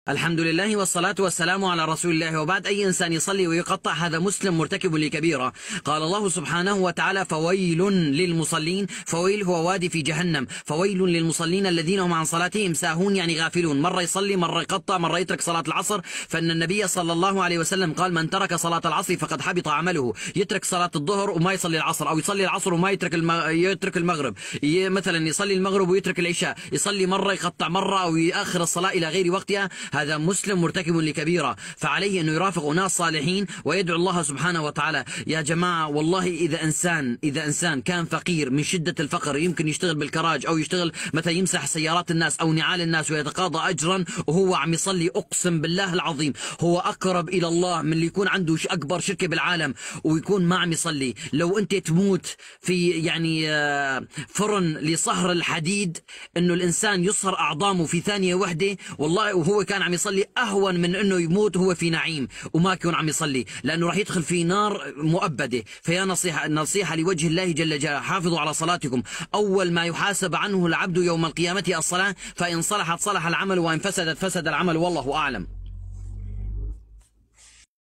الحمد لله والصلاة والسلام على رسول الله، وبعد. أي إنسان يصلي ويقطع هذا مسلم مرتكب لكبيرة. قال الله سبحانه وتعالى: فويل للمصلين. فويل هو وادي في جهنم. فويل للمصلين الذين هم عن صلاتهم ساهون، يعني غافلون، مرة يصلي مرة يقطع مرة يترك صلاة العصر. فإن النبي صلى الله عليه وسلم قال: من ترك صلاة العصر فقد حبط عمله. يترك صلاة الظهر وما يصلي العصر، أو يصلي العصر وما يترك المغرب، مثلا يصلي المغرب ويترك العشاء، يصلي مرة يقطع مرة أو يأخر الصلاة إلى غير وقتها، هذا مسلم مرتكب لكبيرة. فعليه أنه يرافق ناس صالحين ويدعو الله سبحانه وتعالى. يا جماعة والله إذا إنسان كان فقير من شدة الفقر، يمكن يشتغل بالكراج أو يشتغل مثلا يمسح سيارات الناس أو نعال الناس ويتقاضى أجرا وهو عم يصلي، أقسم بالله العظيم هو أقرب إلى الله من اللي يكون عنده أكبر شركة بالعالم ويكون ما عم يصلي. لو أنت تموت في فرن لصهر الحديد، إنه الإنسان يصهر أعظامه في ثانية واحدة، والله وهو كان عم يصلي أهون من إنه يموت وهو في نعيم وما يكون عم يصلي، لأنه راح يدخل في نار مؤبدة. فيا نصيحة لوجه الله جل جلاله: حافظوا على صلاتكم. أول ما يحاسب عنه العبد يوم القيامة الصلاة، فإن صلحت صلح العمل وإن فسدت فسد العمل، والله أعلم.